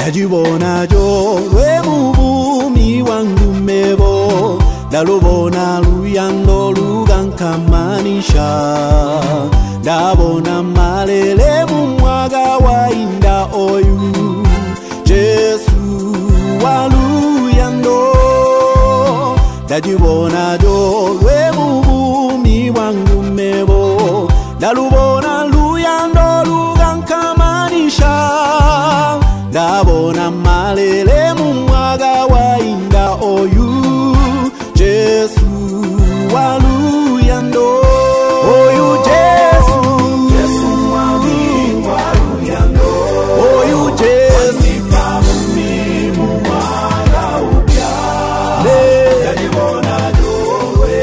Ndajibona jo lwe mubumi wangu mebo, ndalubona luyando lugankamanisha. Ndabona malele mumwaga wa inda oyu, Jesu wa luyando. Ndajibona jo lwe mubumi wangu mebo, ndalubona luyando lugankamanisha. Ndabona malele mumwaga wa inda oyu, Jesu wa luyando. Oyu Jesu, Jesu mwami wa luyando. Oyu Jesu wanipa mumi mumwaga upya. Ndajibona jowe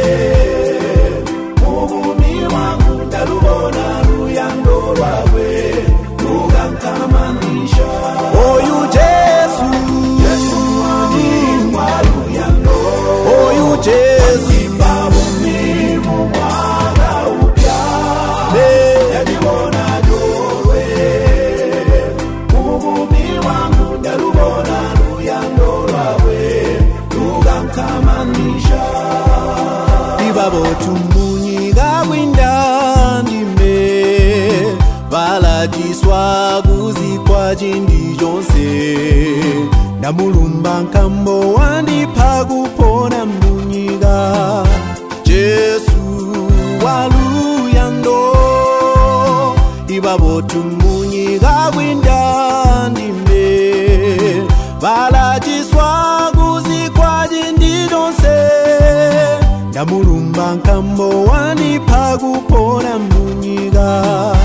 mubumi wangu, ndalubona luyando lwawe lugankamanisha. Oyu Jesu, Jesu mwami wa luyando. Oyu Jesu wanipa mumi mumwaga upya. Ndajibona jowe mubumi wangu, ndalubona luyando lwawe lugankamanisha. Ibabo tumunyiga winda ndime, balajiswa guzikwa jindi jonse. Namulumba nkambo wandipa gupona munyiga, Jesu wa luyando. Ibabo tumunyiga winda ndime, balajiswa guzikwa jindi jonse. Namulumba nkambo wandipa gupona munyiga.